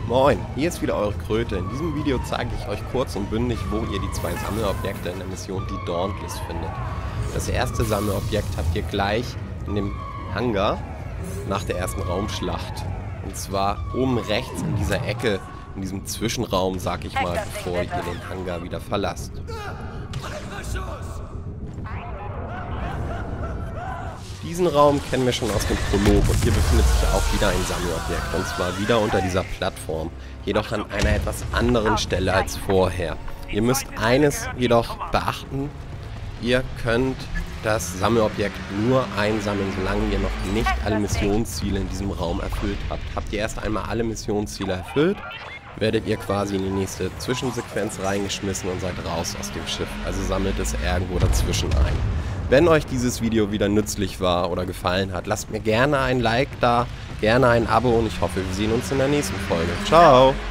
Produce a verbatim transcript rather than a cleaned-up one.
Moin, hier ist wieder eure Kröte. In diesem Video zeige ich euch kurz und bündig, wo ihr die zwei Sammelobjekte in der Mission Die Dauntless findet. Das erste Sammelobjekt habt ihr gleich in dem Hangar nach der ersten Raumschlacht. Und zwar oben rechts in dieser Ecke, in diesem Zwischenraum, sag ich mal, bevor ihr den Hangar wieder verlasst. Diesen Raum kennen wir schon aus dem Prolog und hier befindet sich auch wieder ein Sammelobjekt, und zwar wieder unter dieser Plattform, jedoch an einer etwas anderen Stelle als vorher. Ihr müsst eines jedoch beachten: Ihr könnt das Sammelobjekt nur einsammeln, solange ihr noch nicht alle Missionsziele in diesem Raum erfüllt habt. Habt ihr erst einmal alle Missionsziele erfüllt, werdet ihr quasi in die nächste Zwischensequenz reingeschmissen und seid raus aus dem Schiff. Also sammelt es irgendwo dazwischen ein. Wenn euch dieses Video wieder nützlich war oder gefallen hat, lasst mir gerne ein Like da, gerne ein Abo und ich hoffe, wir sehen uns in der nächsten Folge. Ciao!